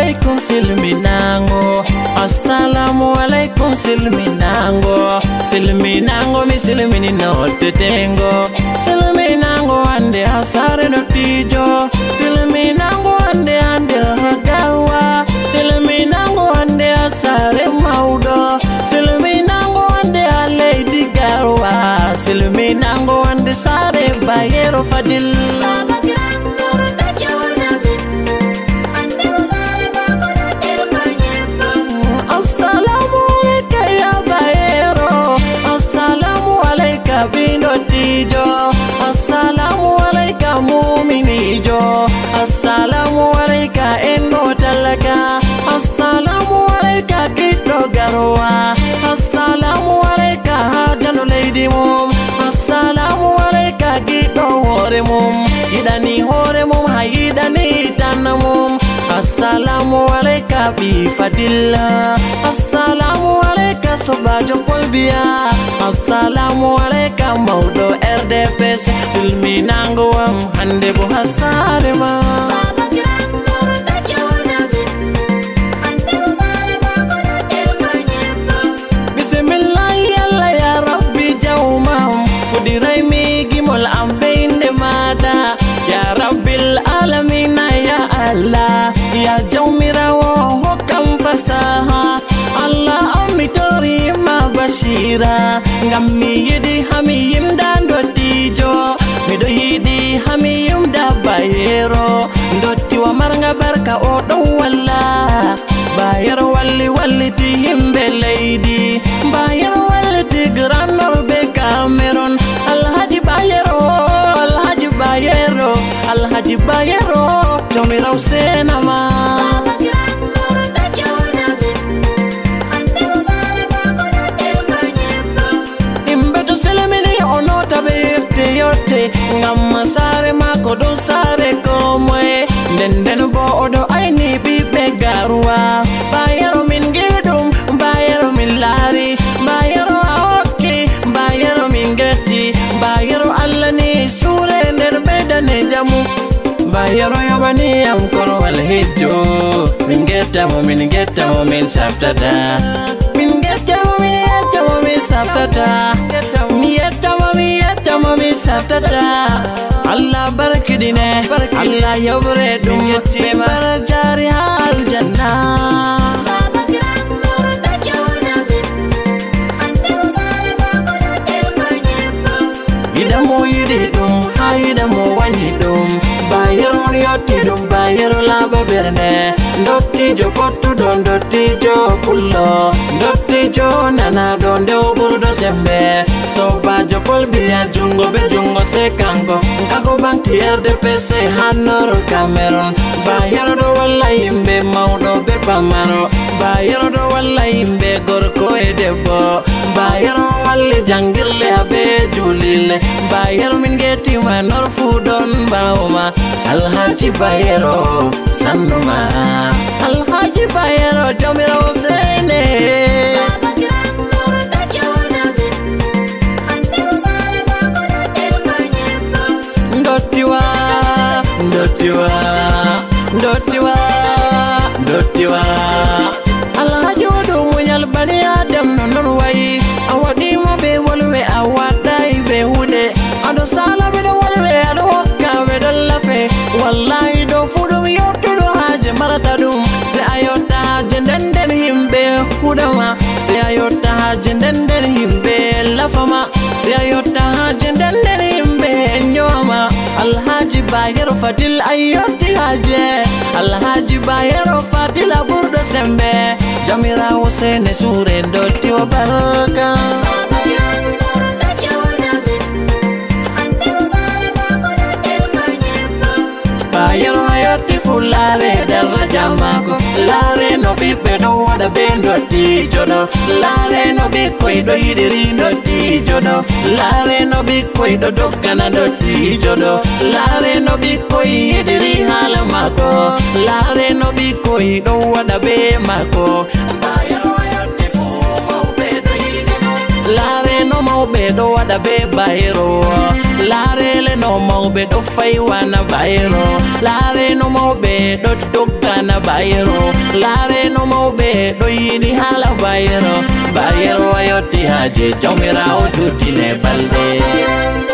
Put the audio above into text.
alaikum silminango. Assalamu alaikum silminango. Silminango mi silmini no tetengo. Silminango ande asare no tijo. Silminango ande hagawa. Silminango ande asare maudo. Silminango ande lady garwa. Silminango ande sare bayero fadil. Assalamu alayka mu'minijo. Assalamu alayka endo talaka. Assalamu alayka kiddo garwa. Assalamu alayka hajanu lady mum. Assalamu alayka kiddo hore mum. Idani hore mum haidani tanamum. Assalamu alayka bi fadilla. Assalamu alayka sobajo polbia. Assalamu alayka maudo RDPS. Silminango am hande bo hasare ma. Bismillah yalla ya rabbi jawmam. Fudirai mi gimol am beinde mada. Ya rabbil alamin ya Allah. Ya jawmira wa hokam fasaha. Allah amitori ma bashira. Ngammi yidi hamiyim dan dotijo. Mido yidi hamiyim da bayero. Doti wa maranga barka odo walla. Bayero walli ti himbe lady. Bayero walli ti granor be Cameron. Alhaji bayero, Alhaji bayero, Alhaji bayero. Jawmira usena ma. Yote ngamma sare mako do sare komwe den bo odo aini bibe garwa. Bayero min gedum, bayero min lari, bayero aoki, bayero min geti, bayero allani sure den bedane jamu. Bayero yabani am koro wal hijjo. Min geta mo min saptada. Min geta mo min saptada. Mami saptata. Allah barkidine, Allah yobre dum be marjari hal jannah. Idamo yidum, haidamo wanidum. Bayero yotidum, bayero laba berne. Dottijo pottu don, dottijo kullo. Dottijo nana don de oburdo sembe. Sobajo polbia jungo be jungo sekango. Kago banti RDPS hanoro Cameron. Bayero do walla yimbe maudo be pamaro. Bayero do walla yimbe gorko e debbo. Bayero walli jangirle abe julile. Bayero min geti manor fudon bauma. Alhaji bayero sanuma. Alhaji bayero jomira usene. Dotiwa Alhaji wudu munyal bani adam non wayi. Awadi mo be wolwe awadai be hude. Ado sala be wolwe ado hokka be lafe. Wallahi do fudum yotudo haje maratadum. Se ayota haje den himbe hudama. Se ayota haje den himbe lafama. Se ayota haje den himbe nyoma. Alhaji bayero fadil ayoti haje. Alhaji bayero fadil aburdo sembe. Jamira Hussein sure ndoti wa baraka. Bayero ayoti fulare daraja mako. Lare no bigbe do wada bendo ti jodo. Lare no bigbe do yidiri do ti jodo. Lare no bigbe do dokana do ti jodo. Lare no bigbe yidiri hala mako. Lare no bigbe do wada be mako. Bayero ayoti fu mo be do yidiri. Lare no mo mawɓe ɗo waɗa be bayro laarele no mawɓe ɗo faywana bayro laare no mawɓe ɗo doggana bayro laare no mawɓe ɗo yiɗi haala bayro bayro a yotti haaje jawmirawo juutine balɗe